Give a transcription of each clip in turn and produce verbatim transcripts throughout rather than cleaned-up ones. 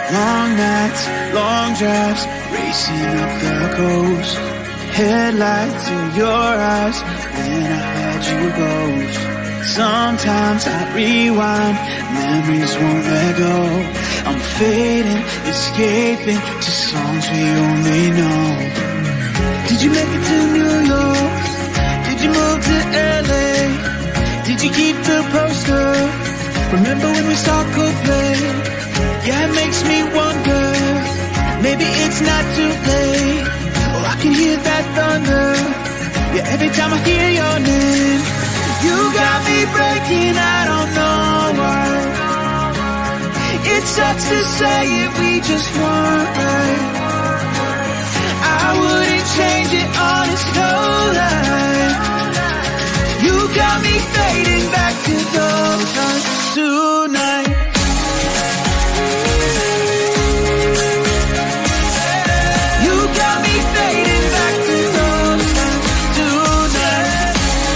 Long nights, long drives, racing up the coast. Headlights in your eyes when I had you ghost. Sometimes I rewind, memories won't let go. I'm fading, escaping to songs we only know. Did you make it to New York? Did you move to L A? Did you keep the poster? Remember when we saw Coldplay? Yeah, it makes me wonder, maybe it's not too late. Oh, I can hear that thunder, yeah, every time I hear your name. You got me breaking, I don't know why. It sucks to say it, we just weren't right. I wouldn't change it, honest, no lie. You got me fading back to those times tonight. You got me fading back to those times tonight.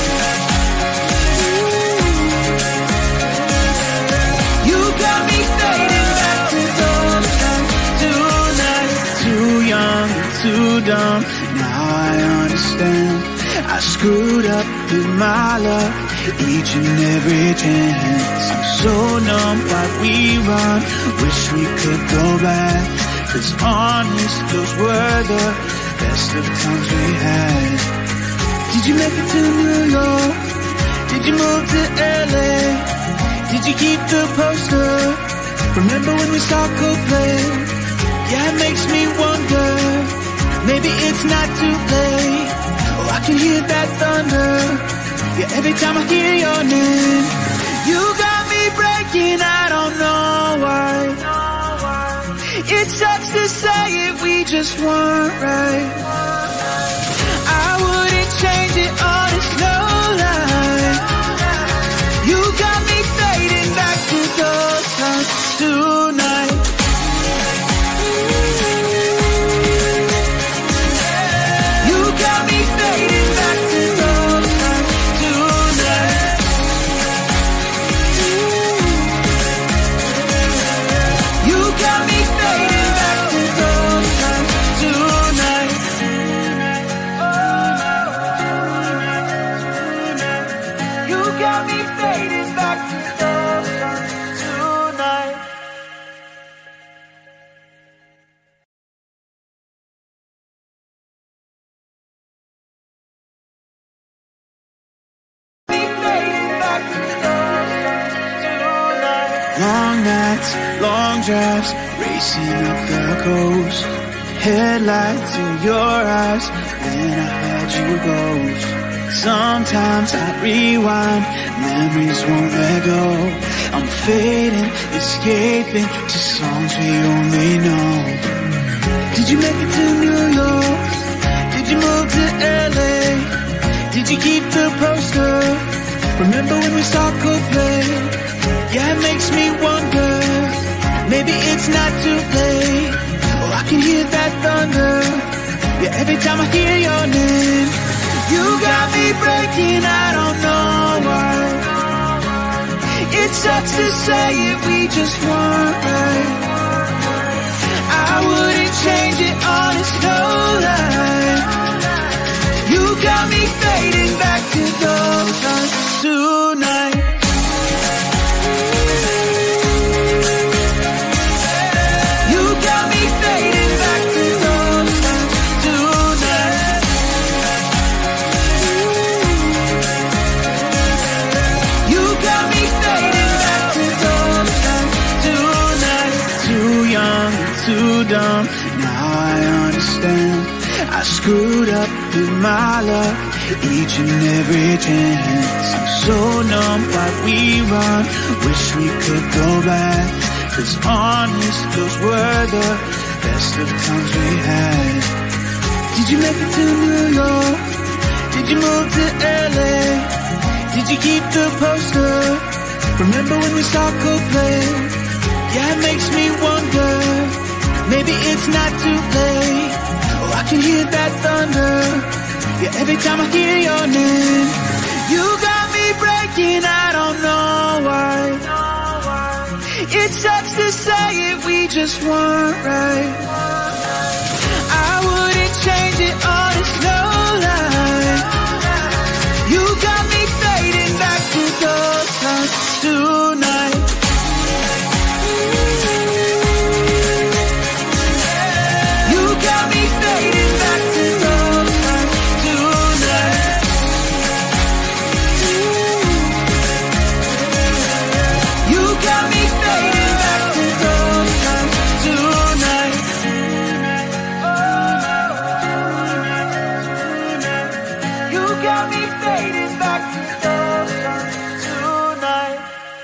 You got me fading back to those times tonight. Too young and too dumb, now I understand. I screwed up with my love, each and every chance. I'm so numb, why we run, wish we could go back. Cause honest, those were the best of times we had. Did you make it to New York? Did you move to L A? Did you keep the poster? Remember when we saw Coldplay? Yeah, it makes me wonder, maybe it's not too late. Oh, I can hear that thunder, yeah, every time I hear your name. You got me breaking, I don't know why. It sucks to say it, we just weren't right. I wouldn't change it, honest, no lie. You got me fading back to those times tonight. You got me fading back to those times tonight. You got me fading back to those times tonight. You got me fading back to those times tonight. Long nights, long drives, racing up the coast. Headlights in your eyes when I had you ghost. Sometimes I rewind, memories won't let go. I'm fading, escaping to songs we only know. Did you make it to New York? Did you move to L A? Did you keep the poster? Remember when we saw Coldplay? Yeah, it makes me wonder, maybe it's not too late. Oh, I can hear that thunder, yeah, every time I hear your name. You got me breaking, I don't know why. It sucks to say it, we just weren't right. I wouldn't change it, honest, no lie. You got me fading back to those times tonight. You got me fading back to those times tonight. You got me fading back to those times tonight. Too young and too dumb, now I understand. I screwed up with my love, each and every chance. I'm so numb, why we run, wish we could go back. Cause honest, those were the best of times we had. Did you make it to New York? Did you move to L A? Did you keep the poster? Remember when we saw Coldplay? Yeah, it makes me wonder, maybe it's not too late. Oh, I can hear that thunder, yeah, every time I hear your name. You got me breaking, I don't know why. It sucks to say it, we just weren't right. I wouldn't change it on a slow line. You got me fading back to those times tonight. You got me fading back to those times tonight. You got me fading back to those times tonight. You got me fading back to those times tonight.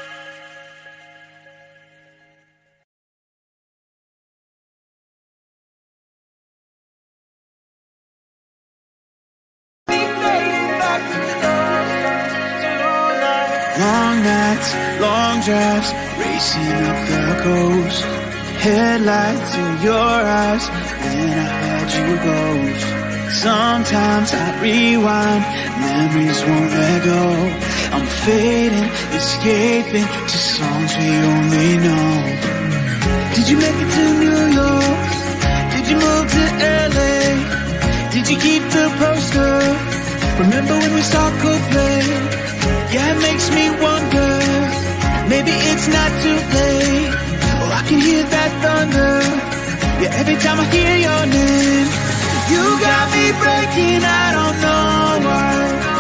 Long nights, long drives, racing up the coast. Headlights in your eyes when I had you ghost. Sometimes I rewind, memories won't let go. I'm fading, escaping to songs we only know. Did you make it to New York? Did you move to L A? Did you keep the poster? Remember when we saw Coldplay? Yeah, it makes me wonder, maybe it's not too late. Oh, I can hear that thunder, yeah, every time I hear your name. You got me breaking, I don't know why.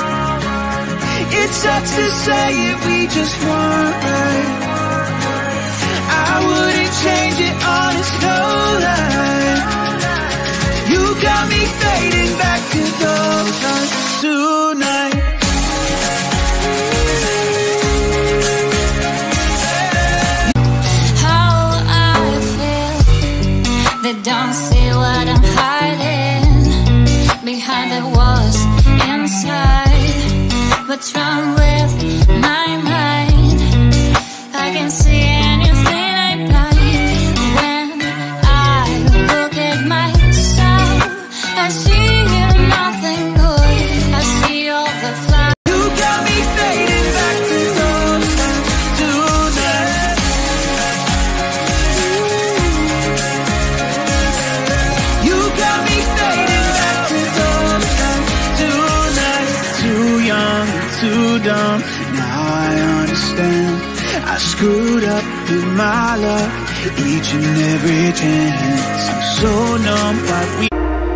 It sucks to say it, we just weren't right. I wouldn't change it on a slow line. You got me fading back to those times tonight. They don't see what I'm hiding behind the walls inside. What's wrong with my mind? I can see anything I blind. When I look at myself, I see nothing good. I see all the flaws. You got me fading back to those times tonight. You got me fading back to those times tonight. Too young, too dumb, now I understand. I screwed up with my love, each and every chance. I'm so numb, but we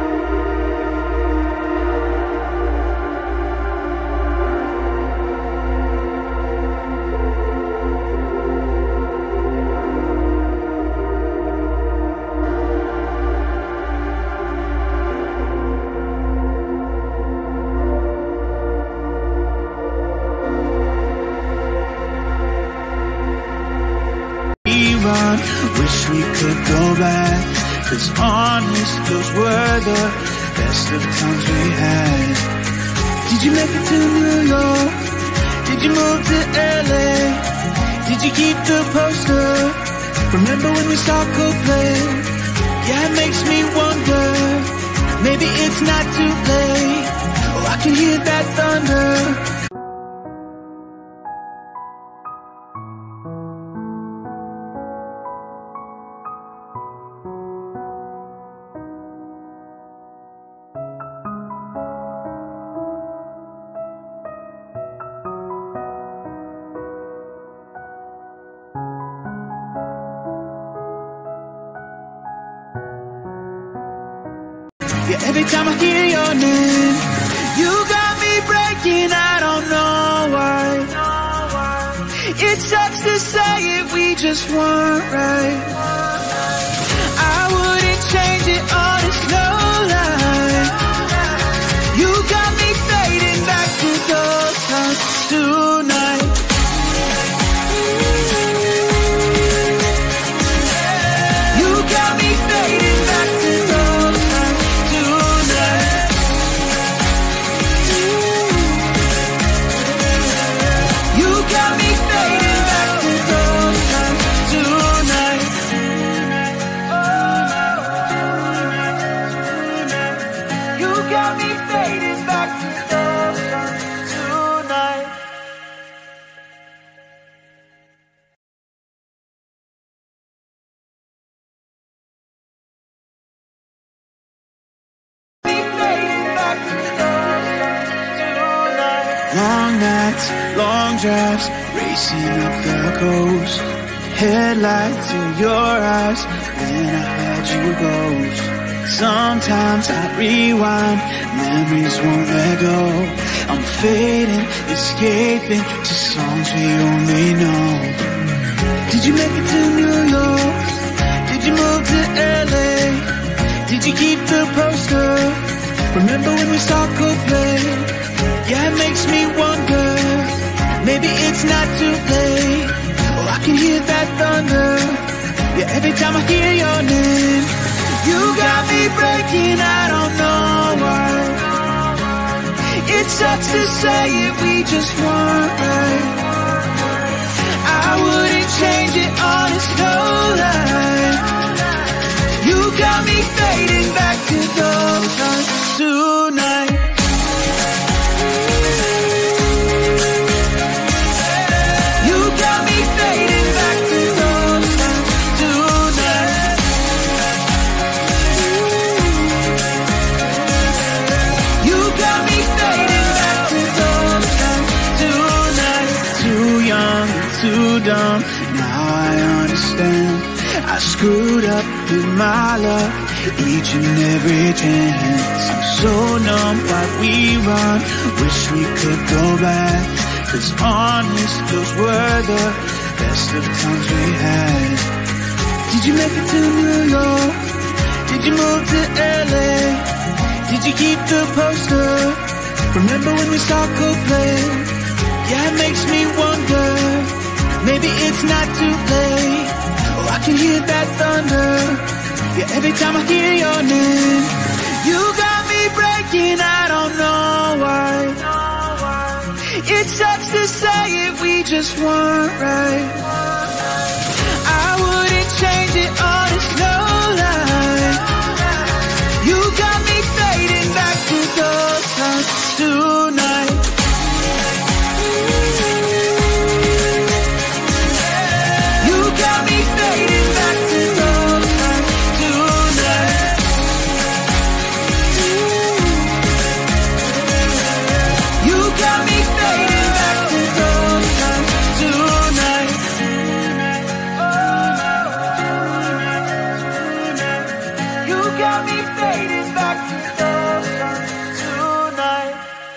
run, wish we could go back. Cause honest, those were the best of times we had. Did you make it to New York? Did you move to L A? Did you keep the poster? Remember when we saw Coldplay? Yeah, it makes me wonder, maybe it's not too late. Oh, I can hear that thunder. Yeah, every time I hear your name, you got me breaking, I don't know why. It sucks to say it, we just weren't right. I wouldn't change it on a slow line. You got me fading back to those times tonight. You got me fading back to those times tonight. You got me fading back to those times tonight. nights, long drives, racing up the coast. Headlights in your eyes when I had you ghost. Sometimes I rewind, memories won't let go. I'm fading, escaping to songs we only know. Did you make it to New York? Did you move to L A? Did you keep the poster? Remember when we saw Coldplay? Yeah, it makes me wonder, maybe it's not too late. Oh, I can hear that thunder, yeah, every time I hear your name. You got me breaking, I don't know why. It sucks to say it, we just weren't right. I wouldn't change it, honest, no lie. You got me fading back to those times tonight. You got me fading back to those times tonight. You got me fading back to those times tonight. Too young, too dumb, now I understand. I screwed up with my luck, each and every chance. I'm so numb, why we run, wish we could go back. Cause honest, those were the best of times we had. Did you make it to New York? Did you move to L A? Did you keep the poster? Remember when we saw Coldplay? Yeah, it makes me wonder, maybe it's not too late. Oh, I can hear that thunder, yeah, every time I hear your name. You got me breaking, I don't know why. It sucks to say it, we just weren't right. I wouldn't change it, honest, no lie. You got me fading back to those times tonight. You got me fading back to those times tonight. You got me fading back to those times tonight. You got me fading back to those times tonight.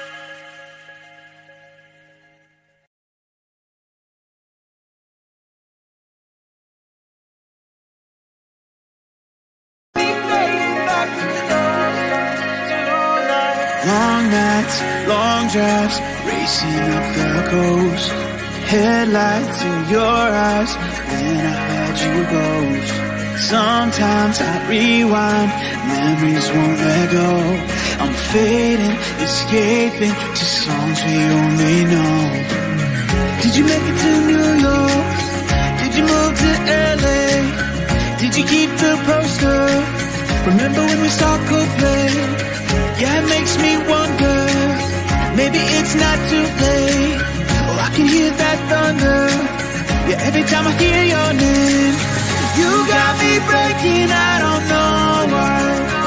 Long nights, long drives, racing up the coast. Headlights in your eyes when I had you ghost. Sometimes I rewind, memories won't let go. I'm fading, escaping to songs we only know. Did you make it to New York? Did you move to L A? Did you keep the poster? Remember when we saw Coldplay? Yeah, it makes me wonder, maybe it's not too late. Oh, I can hear that thunder, yeah, every time I hear your name. You got me breaking, I don't know why.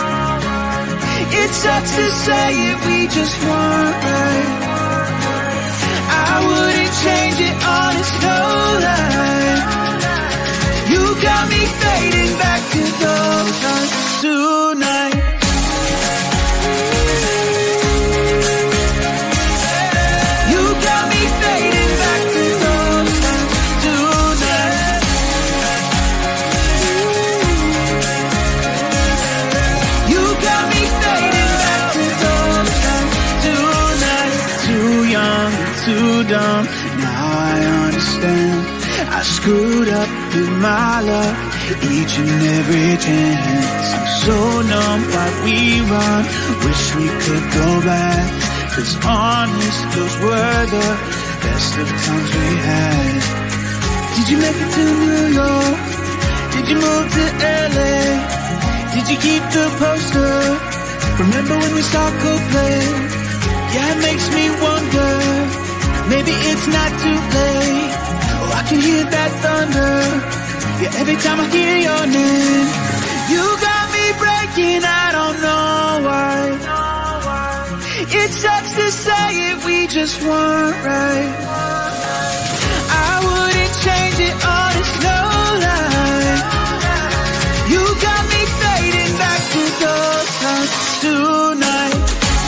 It sucks to say it, we just weren't right. I wouldn't change it, honest, no lie. You got me fading back to those times tonight. You got me fading back to those times tonight. You got me fading back to those times tonight. Too young, too dumb, now I understand. I screwed up with my luck, each and every chance. I'm so numb, why we run, wish we could go back. Cause honest, those were the best of times we had. Did you make it to New York? Did you move to L A? Did you keep the poster? Remember when we saw Coldplay? Yeah, it makes me wonder, maybe it's not too late. Oh, I can hear that thunder, yeah, every time I hear your name. You got me breaking, I don't know why. It sucks to say it, we just weren't right. I wouldn't change it, honest, no lie. You got me fading back to those times tonight.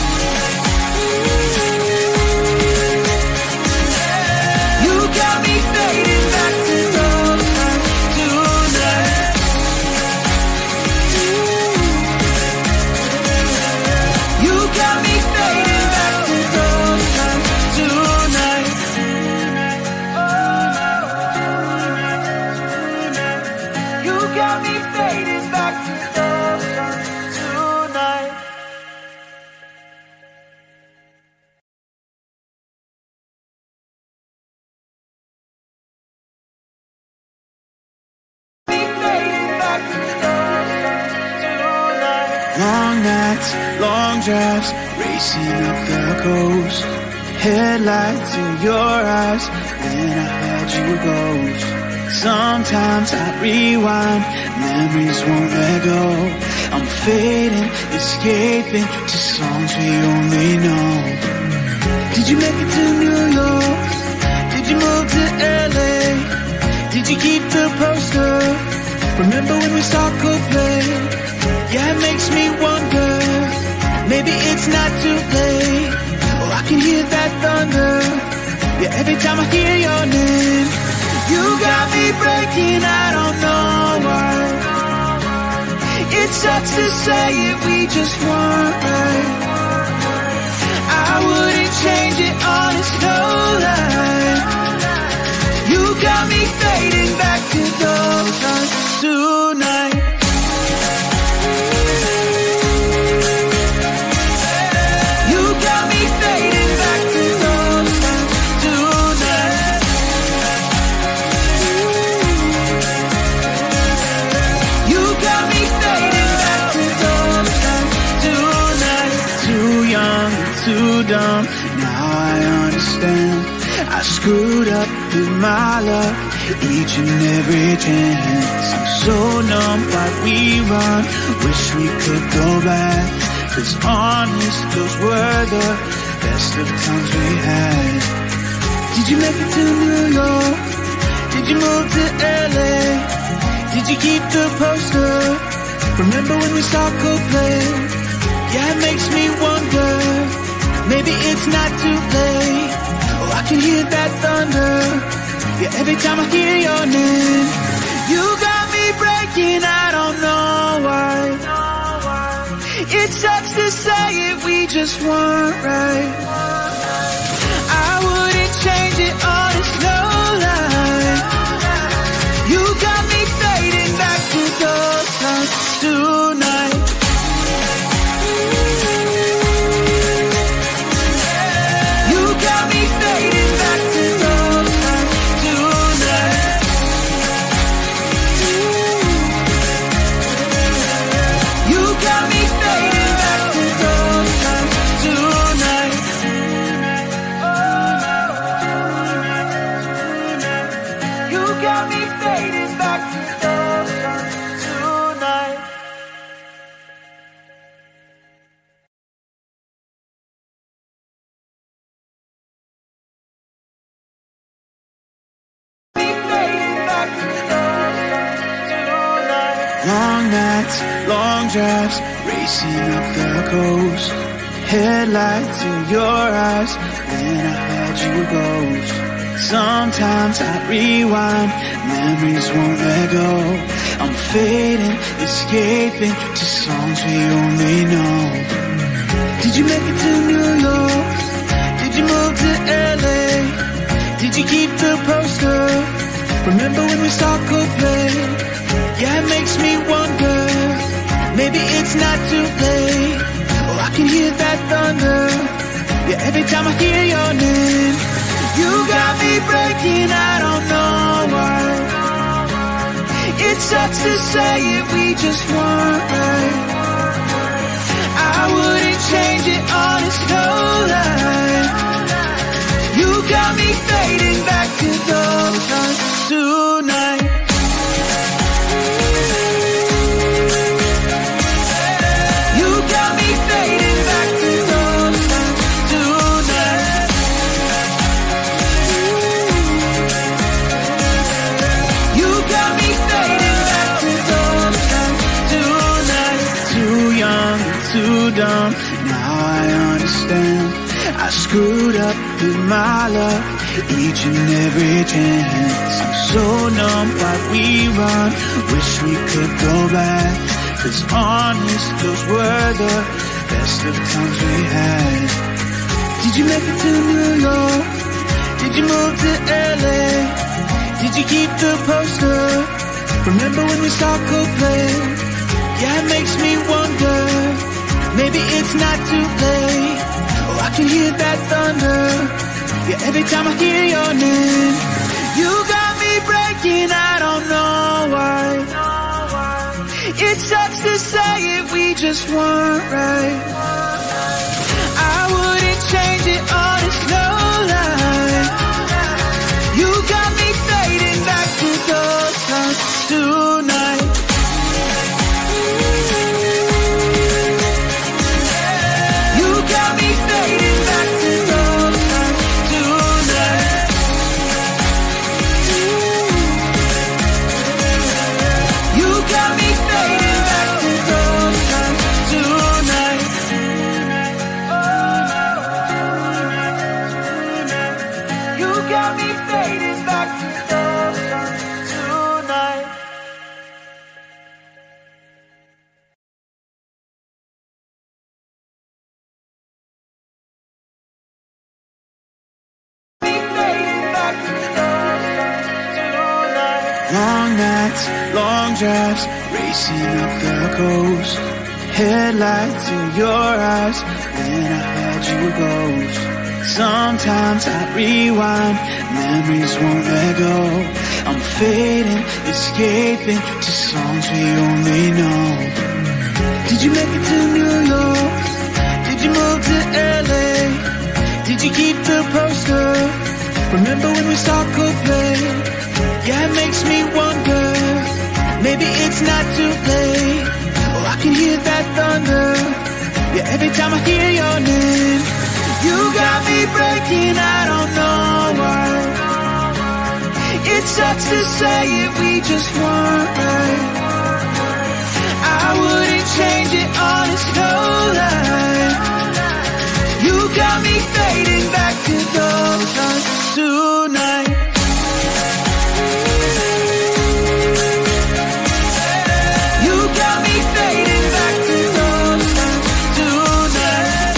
You got me fading back to those times tonight. You got me fading back to those times tonight. You got me fading back to those times tonight. Long nights, long drives, racing up the coast. Headlights in your eyes when I had you ghost. Sometimes I rewind, memories won't let go. I'm fading, escaping to songs we only know. Did you make it to New York? Did you move to L A? Did you keep the poster? Remember when we saw Coldplay? Yeah, it makes me wonder, maybe it's not too late. Oh, I can hear that thunder, yeah, every time I hear your name. You got me breaking, I don't know why. It sucks to say it, we just weren't right. I wouldn't change it, honest, no lie. You got me fading back to those times tonight. You got me fading back to those times tonight. You got me fading back to those times tonight. Too young, too dumb, now I understand. I screwed up with my luck, each and every chance. I'm so numb, why we run, wish we could go back. Cause honest, those were the best of times we had. Did you make it to New York? Did you move to L A? Did you keep the poster? Remember when we saw Coldplay? Yeah, it makes me wonder, maybe it's not too late. Oh, I can hear that thunder, yeah, every time I hear your name. You got me breaking, I don't know why. It sucks to say it, we just weren't right. I wouldn't change it, honest, no lie. You got me fading back to those times tonight. You got me fading back to those times tonight. You got me fading back to those times tonight. You got me fading back to those times tonight. Long nights, long drives, racing up the coast. Headlights in your eyes when I had you ghost. Sometimes I rewind, memories won't let go. I'm fading, escaping to songs we only know. Did you make it to New York? Did you move to L A? Did you keep the poster? Remember when we saw Coldplay? Yeah, it makes me wonder, maybe it's not too late. Oh, I can hear that thunder, yeah, every time I hear your name. You got me breaking, I don't know why. It sucks to say it, we just weren't right. I wouldn't change it, honest, no lie. You got me fading back to those times tonight. You got me fading back to those times understand. I screwed up with my luck each and every chance. I'm so numb, why we run, wish we could go back. Cause honest, those were the best of times we had. Did you make it to New York? Did you move to L A? Did you keep the poster? Remember when we saw Coldplay? Yeah, it makes me wonder, maybe it's not too late. Oh, I can hear that thunder, yeah, every time I hear your name. You got me breaking, I don't know why. It sucks to say it, we just weren't right. I wouldn't change it, honest, no lie. You got me fading back to those times tonight. You got me fading back to those times tonight. You got me fading back to those times tonight. You got me fading back to those times tonight. Long nights, long drives, racing up the coast. Headlights in your eyes when I had you ghost. Sometimes I rewind, memories won't let go. I'm fading, escaping to songs we only know. Did you make it to New York? Did you move to L A? Did you keep the poster? Remember when we saw Coldplay? Yeah, it makes me wonder, maybe it's not too late. Oh, I can hear that thunder, yeah, every time I hear your name. You got me breaking, I don't know why. It sucks to say it, we just weren't right. I wouldn't change it, honest, no lie. You got me fading back to those times tonight. You got me fading back to those times tonight.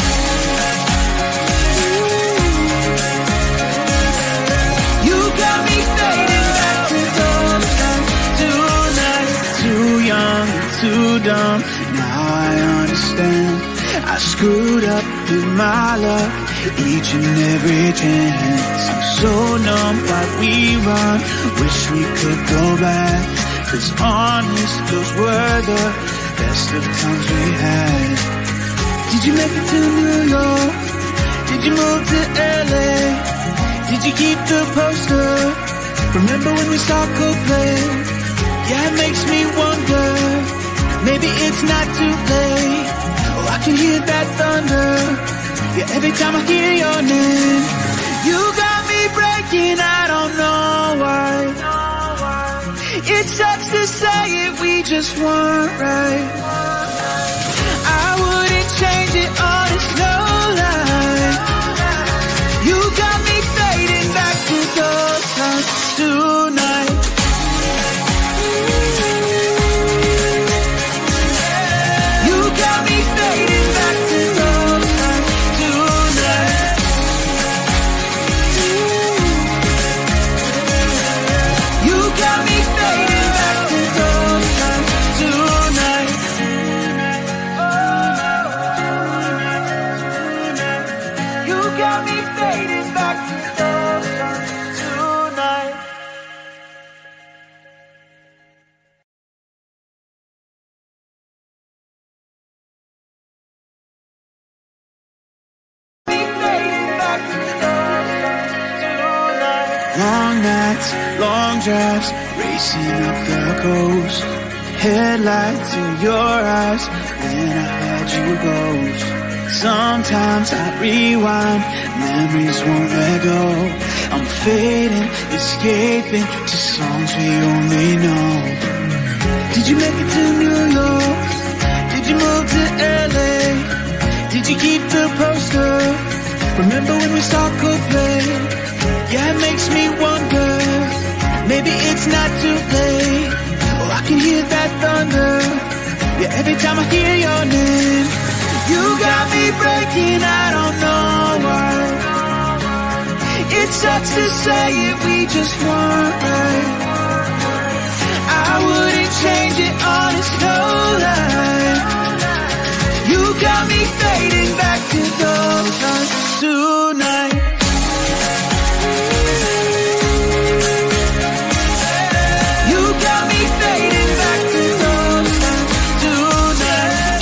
You got me fading back to those times tonight. Too young, too dumb, now I understand. I screwed up with my luck each and every chance. I'm so numb, why we run, wish we could go back. Cause honest, those were the best of times we had. Did you make it to New York? Did you move to L A? Did you keep the poster? Remember when we saw Coldplay? Yeah, it makes me wonder, maybe it's not too late. Oh, I can hear that thunder, yeah, every time I hear your name. You got me breaking, I don't know why. It sucks to say it, we just weren't right. I wouldn't change it, honest, no lie. You got me fading back to those times tonight. You got me fading back to those times tonight. You got me fading back to those times tonight. You got me fading back to those times tonight. Long nights, long drives, racing up the coast. Headlights in your eyes when I had you ghost. Sometimes I rewind, memories won't let go. I'm fading, escaping to songs we only know. Did you make it to New York? Did you move to L A? Did you keep the poster? Remember when we saw Coldplay? Yeah, it makes me wonder, maybe it's not too late. Oh, I can hear that thunder, yeah, every time I hear your name. You got me breaking, I don't know why. It sucks to say it, we just weren't right. I wouldn't change it, honest, no lie. You got me fading back to those times tonight. You got me fading back to those times tonight.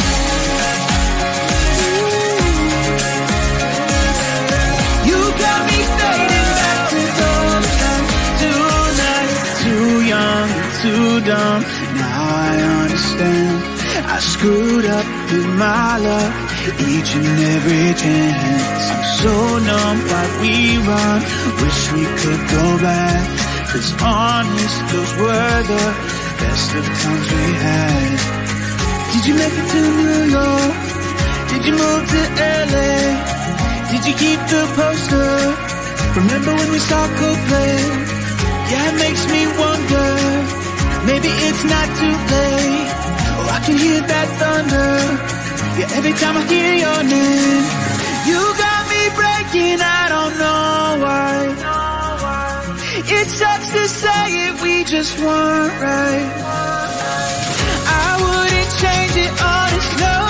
You got me fading back to those times tonight. Too young, too dumb, now I understand. I screwed up with my love, each and every chance. I'm so numb, why we run, wish we could go back. Cause honest, those were the best of times we had. Did you make it to New York? Did you move to L A? Did you keep the poster? Remember when we saw Coldplay? Yeah, it makes me wonder, maybe it's not too late. Oh, I can hear that thunder, yeah, every time I hear your name. You got me breaking, I don't know why. It sucks to say it, we just weren't right. I wouldn't change it, honest, no